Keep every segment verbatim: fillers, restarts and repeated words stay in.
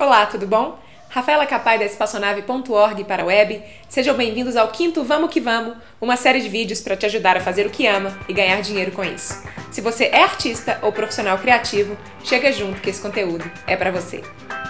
Olá, tudo bom? Rafaela Capai da espaçonave ponto org para a web. Sejam bem-vindos ao quinto Vamos que Vamos, uma série de vídeos para te ajudar a fazer o que ama e ganhar dinheiro com isso. Se você é artista ou profissional criativo, chega junto que esse conteúdo é para você.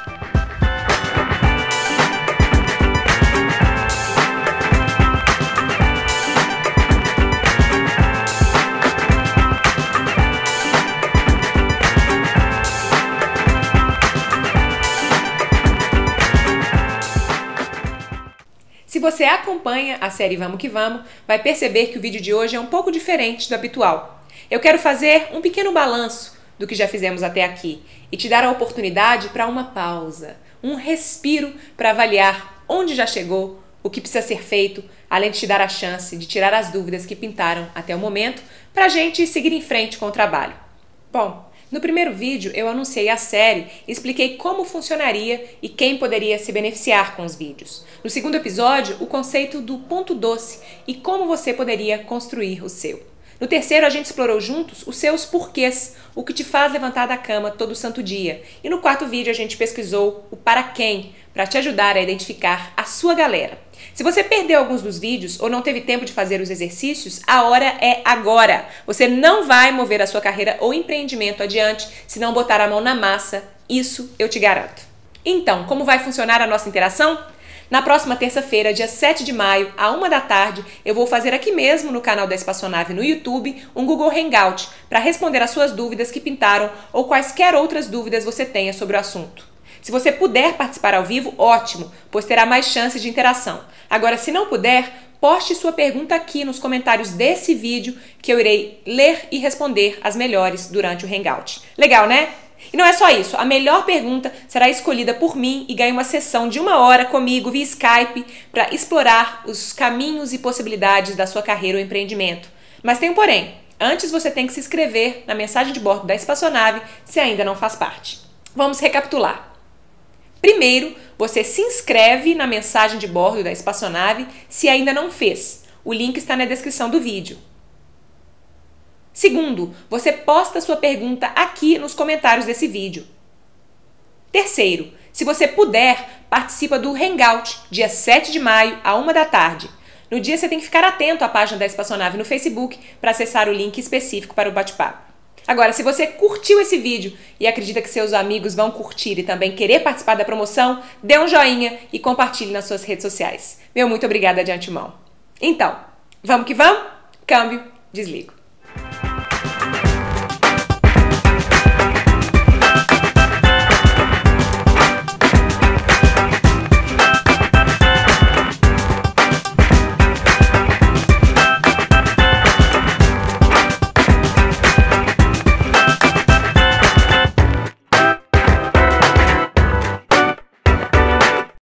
Se você acompanha a série Vamos que Vamos, vai perceber que o vídeo de hoje é um pouco diferente do habitual. Eu quero fazer um pequeno balanço do que já fizemos até aqui e te dar a oportunidade para uma pausa, um respiro para avaliar onde já chegou, o que precisa ser feito, além de te dar a chance de tirar as dúvidas que pintaram até o momento para a gente seguir em frente com o trabalho. Bom, no primeiro vídeo eu anunciei a série e expliquei como funcionaria e quem poderia se beneficiar com os vídeos. No segundo episódio, o conceito do ponto doce e como você poderia construir o seu. No terceiro, a gente explorou juntos os seus porquês, o que te faz levantar da cama todo santo dia. E no quarto vídeo, a gente pesquisou o para quem, para te ajudar a identificar a sua galera. Se você perdeu alguns dos vídeos ou não teve tempo de fazer os exercícios, a hora é agora. Você não vai mover a sua carreira ou empreendimento adiante se não botar a mão na massa, isso eu te garanto. Então, como vai funcionar a nossa interação? Na próxima terça-feira, dia sete de maio, à uma da tarde, eu vou fazer aqui mesmo no canal da Espaçonave no YouTube um Google Hangout para responder as suas dúvidas que pintaram ou quaisquer outras dúvidas você tenha sobre o assunto. Se você puder participar ao vivo, ótimo, pois terá mais chances de interação. Agora, se não puder, poste sua pergunta aqui nos comentários desse vídeo que eu irei ler e responder as melhores durante o Hangout. Legal, né? E não é só isso, a melhor pergunta será escolhida por mim e ganha uma sessão de uma hora comigo via Skype para explorar os caminhos e possibilidades da sua carreira ou empreendimento. Mas tem um porém, antes você tem que se inscrever na mensagem de bordo da espaçonave se ainda não faz parte. Vamos recapitular. Primeiro, você se inscreve na mensagem de bordo da espaçonave se ainda não fez. O link está na descrição do vídeo. Segundo, você posta sua pergunta aqui nos comentários desse vídeo. Terceiro, se você puder, participa do Hangout, dia sete de maio, à uma da tarde. No dia você tem que ficar atento à página da Espaçonave no Facebook para acessar o link específico para o bate-papo. Agora, se você curtiu esse vídeo e acredita que seus amigos vão curtir e também querer participar da promoção, dê um joinha e compartilhe nas suas redes sociais. Meu muito obrigada de antemão. Então, vamos que vamos? Câmbio, desligo.